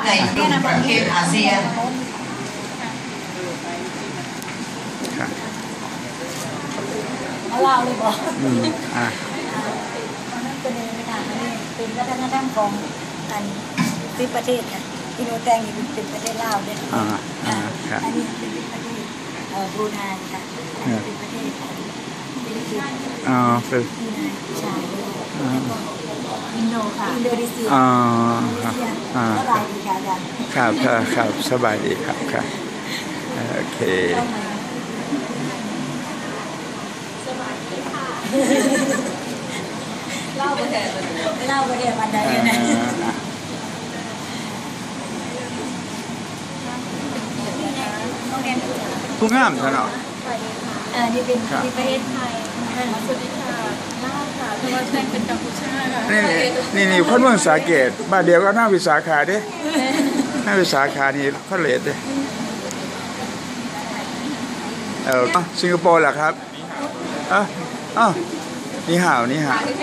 ในกลุ่มประเทศอาเซียนเอาเล่าเลยบอกเป็นเองค่ะเป็นวัฒนธรรมของอันที่ประเทศค่ะอินโดแตงนี่เป็นประเทศลาวเนี่ยอันนี้เป็นประเทศบรูไนค่ะอันนี้เป็นประเทศฟิลิปปินส์เป็นใช่อินโดค่ะอินโดนีเซียสบายดีค่ะอาจารย์ครับสบายดีครับโอเคเล่าประเดี๋ยวมันได้ยังไงผู้งามใช่ไหมนี่เป็นที่ประเทศไทยสวัสดีค่ะล่าค่ะแต่ว่าแจ้งเป็นกัมพูชาค่ะนี่คนเมืองสาเกตบ้านเดียวก็หน้าวิสาขาดิหน้าวิสาขานี่เขาเลดดิสิงคโปร์เหรอครับนี่ห่าวอันนี้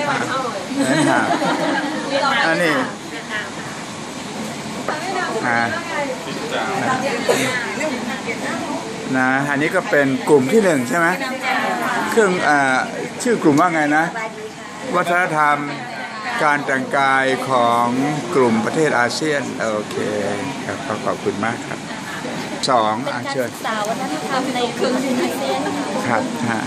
อันนี้ก็เป็นกลุ่มที่1ใช่ไหมชื่อกลุ่มว่าไงนะวัฒนธรรมการแต่งกายของกลุ่มประเทศอาเซียนโอเคครับขอบคุณมากครับ2เชิญสาววัฒนธรรมในกลุ่มอาเซียนครับ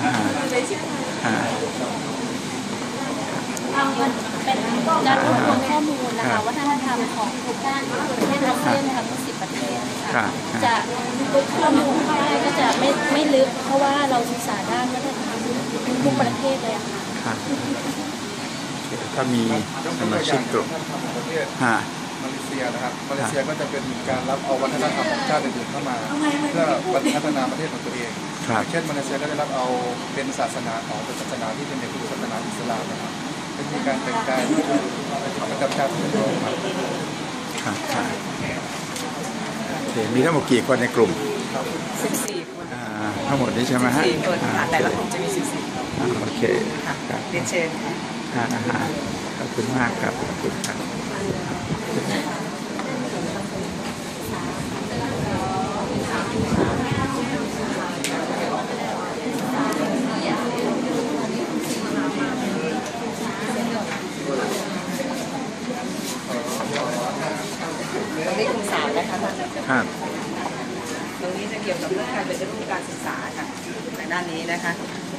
เป็นการรวบรวมข้อมูลนะคะวัฒนธรรมของทุกด้านประเทศอาเซียนนะคะทั้ง10 ประเทศจะข้อมูลก็จะไม่ลึกเพราะว่าเราศึกษาด้านวัฒนธรรมทุกประเทศเลยค่ะถ้ามีสมาชิกกลุ่มมาเลเซียนะครับมาเลเซียก็จะเป็นการรับเอาวัฒนธรรมของชาติอื่นๆเข้ามาเพื่อพัฒนาประเทศของตัวเองเช่นมาเลเซียก็ได้รับเอาเป็นศาสนาของศาสนาที่เป็นในศาสนาอิสลามนะครับเป็นมีการแต่งกายประจำชาติเป็นโลกครับมีทั้งหมดกี่คนในกลุ่ม 14 คนทั้งหมดนี้ใช่ไหมฮะ 14 คนแต่ละกลุ่มจะมี14 โอเคเรียนเชิญขอบคุณมากครับขอบคุณครับตรงนี้กลุ่ม3นะคะครับตรงนี้จะเกี่ยวกับเรื่องการเป็นรูปการศึกษาค่ะในด้านนี้นะคะ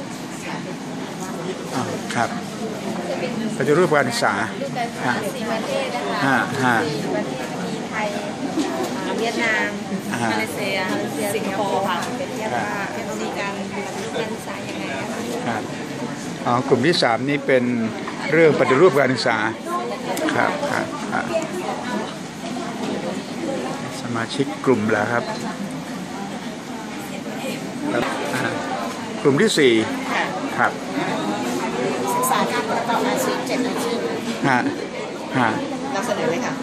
ครับปฏิรูปการศึกษา 4 ประเทศนะคะ4 ประเทศมีไทยเวียดนามมาเลเซียสิงคโปร์ค่ะเป็นเทียบว่ามีการศึกษายังไงครับกลุ่มที่3นี้เป็นเรื่องปฏิรูปการศึกษาครับสมาชิกกลุ่มแล้วครับกลุ่มที่4ครับศึกษาการประกอบอาชีพ7 อาชีพเราเสนอเลยค่ะ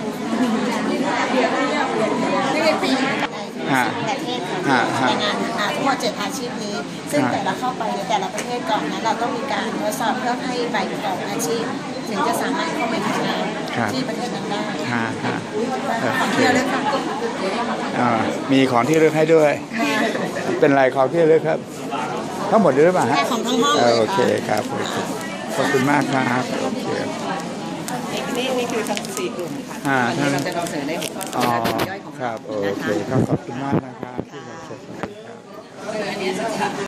ไม่เป็นปีประเทศค่ะในงานทั้งหมด7 อาชีพนี้ซึ่งแต่ละเข้าไปในแต่ละประเทศก่อนนั้นเราต้องมีการทดสอบเพื่อให้ใบประกอบอาชีพถึงจะสามารถเข้าไปทำงานที่ประเทศนั้นได้ของที่เลือกค่ะมีของที่เลือกให้ด้วยเป็นลายของที่เลือกครับทั้งหมดหรือเปล่าฮะของทั้งห้องโอเคครับขอบคุณมากครับโอเคนี่คือทั้ง4 กลุ่มค่ะวันนี้เราจะนำเสนอในหัวข้อย่อยของครับโอเคครับขอบคุณมากนะครับที่มาชมครับ